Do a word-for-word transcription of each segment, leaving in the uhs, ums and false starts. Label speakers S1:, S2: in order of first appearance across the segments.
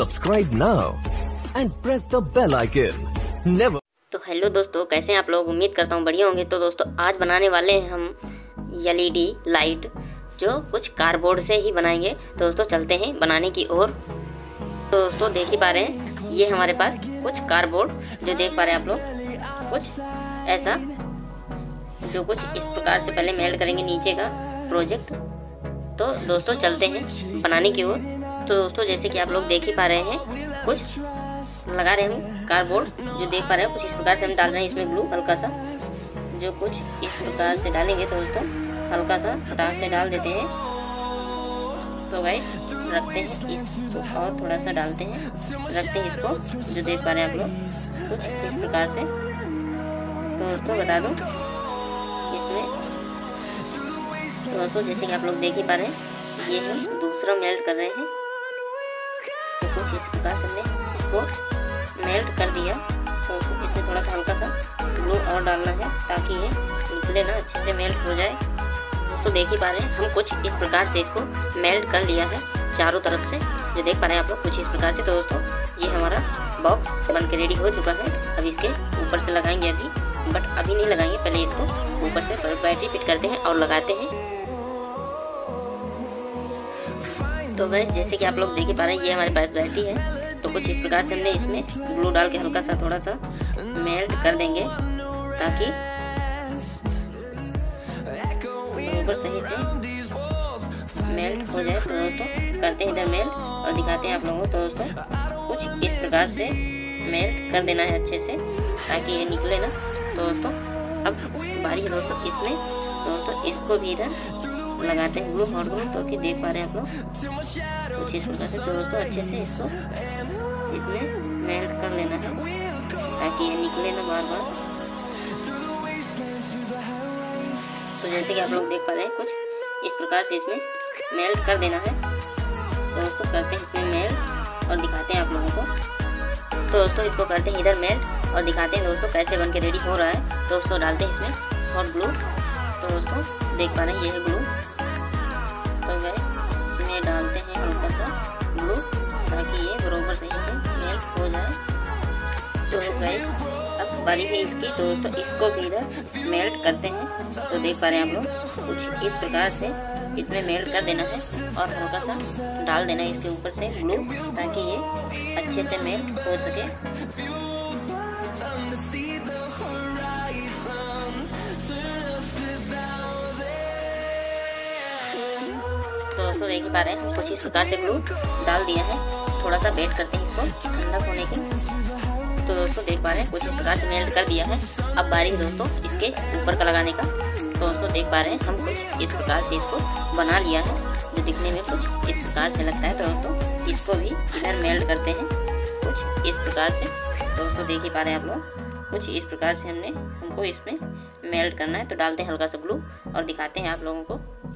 S1: Subscribe now and press the bell icon. Never.
S2: तो hello दोस्तों, कैसे हैं आप लोग। उम्मीद करता हूँ बढ़िया होंगे। तो दोस्तों आज बनाने वाले हैं हम एल ई डी लाइट, जो कुछ कार्डबोर्ड से ही बनाएंगे। तो दोस्तों चलते हैं बनाने की ओर। तो दोस्तों देख ही पा रहे हैं, ये हमारे पास कुछ कार्डबोर्ड जो देख पा रहे हैं आप लोग, कुछ ऐसा जो कुछ इस प्रकार से पहले मेल्ट करेंगे नीचे का प्रोजेक्ट। तो दोस्तों चलते हैं बनाने की ओर। तो दोस्तों जैसे कि आप लोग देख ही पा रहे हैं, कुछ लगा रहे हैं कार्डबोर्ड जो देख पा रहे हैं। कुछ इस प्रकार से हम डाल रहे हैं इसमें ग्लू हल्का सा, जो कुछ इस प्रकार से डालेंगे। तो दोस्तों हल्का सा फटाक से डाल देते हैं। तो गाइस रखते हैं इसको और थोड़ा सा डालते हैं, रखते हैं इसको, जो देख पा रहे हैं आप लोग कुछ इस प्रकार से। तो दोस्तों बता दूं इसमें, तो दोस्तों जैसे कि आप लोग देख ही पा रहे हैं, ये हम दूसरा मेल्ट कर रहे हैं। तो कुछ इस प्रकार से हमने इसको मेल्ट कर दिया। तो इसमें थोड़ा सा हल्का सा ग्लू और डालना है ताकि ये निकले ना, अच्छे से मेल्ट हो जाए। तो देख ही पा रहे हैं हम कुछ इस प्रकार से इसको मेल्ट कर लिया है चारों तरफ से, जो देख पा रहे हैं आप लोग कुछ इस प्रकार से। तो दोस्तों ये हमारा बॉक्स बन के रेडी हो चुका है। अब इसके ऊपर से लगाएंगे अभी, बट अभी नहीं लगाएंगे, पहले इसको ऊपर से बैटरी फिट करते हैं और लगाते हैं। तो गाइस जैसे कि आप लोग देख ही पा रहे हैं, ये हमारे पास बैटरी है। तो कुछ इस प्रकार से हमने इसमें ग्लू डाल के हल्का सा थोड़ा सा मेल्ट कर देंगे ताकि ऊपर सही से मेल्ट हो जाए। तो दोस्तों करते हैं इधर मेल्ट और दिखाते हैं आप लोगों को। तो दोस्तों कुछ इस प्रकार से मेल्ट कर देना है अच्छे से ताकि ये निकले ना। तो दोस्तों अब बारी है दोस्तों इसमें। दोस्तों इसको भी इधर लगाते हैं ग्लू और ग्लू, तो कि देख पा रहे हैं आप लोग कुछ इस प्रकार से। तो दोस्तों अच्छे से इसको इसमें मेल्ट कर लेना है ताकि ये निकले ना बार बार। तो जैसे कि आप लोग देख पा रहे हैं, कुछ इस प्रकार से इसमें मेल्ट कर देना है। तो दोस्तों करते हैं इसमें मेल्ट और दिखाते हैं आप लोगों को। तो दोस्तों इसको करते हैं इधर मेल्ट और दिखाते हैं दोस्तों कैसे बन के रेडी हो रहा है। तो दोस्तों डालते हैं इसमें और ग्लू। तो दोस्तों देख पा रहे हैं ये है ग्लू। तो गए इसमें डालते हैं हल्का सा ग्लू ताकि ये बरोबर सही से मेल्ट हो जाए। तो गए अब बारी है इसकी। तो दोस्तों इसको भी इधर मेल्ट करते हैं। तो देख पा रहे हैं आप लोग कुछ इस प्रकार से इसमें मेल्ट कर देना है और हल्का सा डाल देना है इसके ऊपर से ग्लू ताकि ये अच्छे से मेल्ट हो सके। तो दोस्तों देख ही पा रहे हैं हम कुछ इस प्रकार से ग्लू डाल दिया है। थोड़ा सा वेट करते हैं इसको ठंडा होने के। तो दोस्तों देख पा रहे हैं कुछ इस प्रकार से मेल्ट कर दिया है। अब बारी है दोस्तों इसके ऊपर का लगाने का। तो दोस्तों देख पा रहे हैं हम कुछ इस प्रकार से इसको बना लिया है, जो दिखने में कुछ इस प्रकार से लगता है। तो दोस्तों इसको भी इधर मेल्ट करते हैं कुछ इस प्रकार से। तो दोस्तों देख ही पा रहे हैं आप लोग कुछ इस प्रकार से हमने हमको इसमें मेल्ट करना है। तो डालते हैं हल्का सा ग्लू और दिखाते हैं आप लोगों को।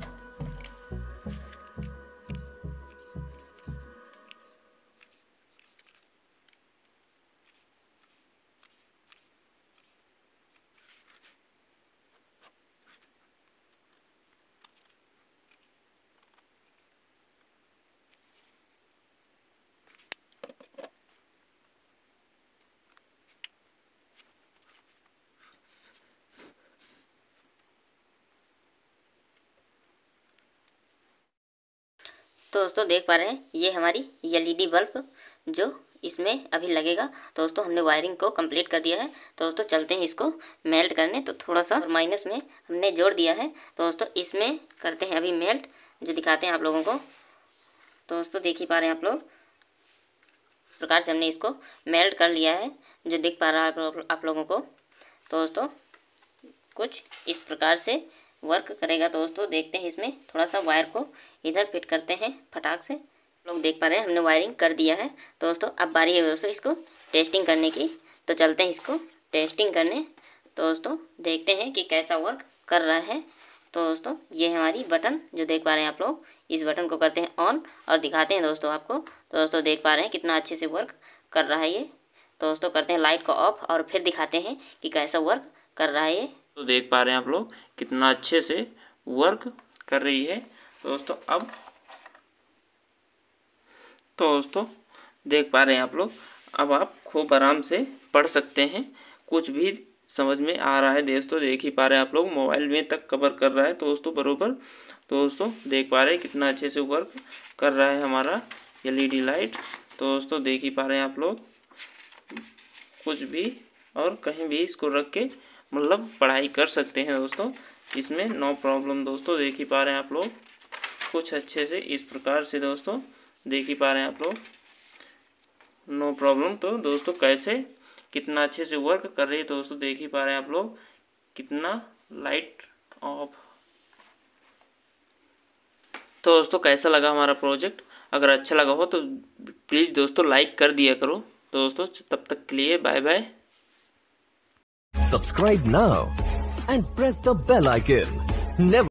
S2: तो दोस्तों देख पा रहे हैं ये हमारी एल ई डी बल्ब जो इसमें अभी लगेगा। तो दोस्तों हमने वायरिंग को कंप्लीट कर दिया है। तो दोस्तों चलते हैं इसको मेल्ट करने। तो थोड़ा सा माइनस में हमने जोड़ दिया है। तो दोस्तों इसमें करते हैं अभी मेल्ट, जो दिखाते हैं आप लोगों को। तो दोस्तों देख ही पा रहे हैं आप लोग प्रकार से हमने इसको मेल्ट कर लिया है, जो दिख पा रहा है आप लोगों को। तो दोस्तों कुछ इस प्रकार से वर्क करेगा। तो दोस्तों देखते हैं इसमें थोड़ा सा वायर को इधर फिट करते हैं फटाक से। लोग देख पा रहे हैं हमने वायरिंग कर दिया है। तो दोस्तों अब बारी है दोस्तों इसको टेस्टिंग करने की। तो चलते हैं इसको टेस्टिंग करने। तो दोस्तों देखते हैं कि कैसा वर्क कर रहा है। तो दोस्तों ये हमारी बटन जो देख पा रहे हैं आप लोग, इस बटन को करते हैं ऑन और दिखाते हैं दोस्तों आपको। तो दोस्तों देख पा रहे हैं कितना अच्छे से वर्क कर रहा है ये। तो दोस्तों करते हैं लाइट को ऑफ और फिर दिखाते हैं कि कैसा वर्क कर रहा है ये।
S3: तो देख पा रहे हैं आप लोग कितना अच्छे से वर्क कर रही है। तो दोस्तों अब तो दोस्तों देख पा रहे हैं आप लोग। अब आप खूब आराम से पढ़ सकते हैं, कुछ भी समझ में आ रहा है दोस्तों, देख ही पा रहे हैं आप लोग। मोबाइल में तक कवर कर रहा है तो दोस्तों बरोबर। तो दोस्तों देख पा रहे हैं कितना अच्छे से वर्क कर रहा है हमारा एलईडी लाइट। तो दोस्तों देख ही पा रहे हैं आप लोग, कुछ भी और कहीं भी इसको रख के मतलब पढ़ाई कर सकते हैं दोस्तों, इसमें नो प्रॉब्लम। दोस्तों देख ही पा रहे हैं आप लोग, कुछ अच्छे से इस प्रकार से दोस्तों देख ही पा रहे हैं आप लोग, नो प्रॉब्लम। तो दोस्तों कैसे कितना अच्छे से वर्क कर रही है तो दोस्तों देख ही पा रहे हैं आप लोग, कितना लाइट ऑफ। तो दोस्तों कैसा लगा हमारा प्रोजेक्ट? अगर अच्छा लगा हो तो प्लीज़ दोस्तों लाइक कर दिया करो। तो दोस्तों तब तक के लिए bye bye.
S1: Subscribe now and press the bell icon. Never